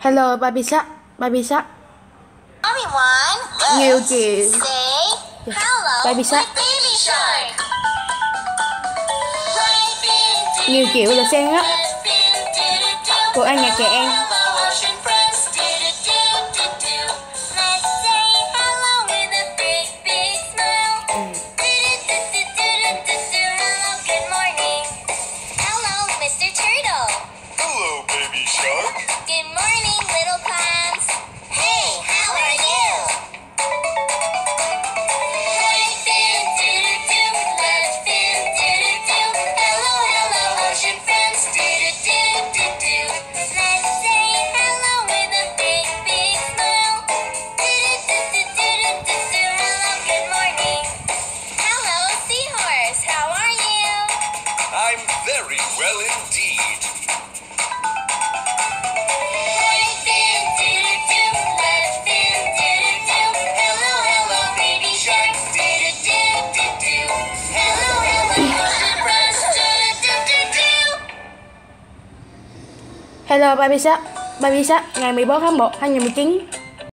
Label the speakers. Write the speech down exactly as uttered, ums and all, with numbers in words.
Speaker 1: Hello Baby Shark, Baby Shark.
Speaker 2: Everyone,
Speaker 1: Nhiều
Speaker 2: let's
Speaker 1: kiểu.
Speaker 2: say hello
Speaker 1: Baby Shark.
Speaker 2: with Baby Shark.
Speaker 1: Nhiều kiểu là sen á. Cô ăn nhạc trẻ em.
Speaker 2: Hello, ocean friends. Do-do-do-do-do. Let's say hello with a big, big smile. Do-do-do-do-do-do-do. Hello, good morning. Hello, Mister Turtle.
Speaker 3: Hello, Baby Shark.
Speaker 2: Good morning, little clams. Hey, how are you? Right fin, do-do-do. Left fin, do-do-do. Hello, hello, ocean friends. Do-do-do-do-do. Let's say hello with a big, big smile. Do-do-do-do-do-do-do. Hello, good morning. Hello, seahorse. How are you?
Speaker 3: I'm very well indeed.
Speaker 2: Right fin, do-do-do. Left fin, do-do-do. Hello, hello, baby shark. Do-do-do-do-do. Hello, hello, ocean friends. Do-do-do-do-do.
Speaker 1: Hello Baby Shark, Baby Shark ngày mười bốn tháng một năm hai nghìn không trăm mười chín.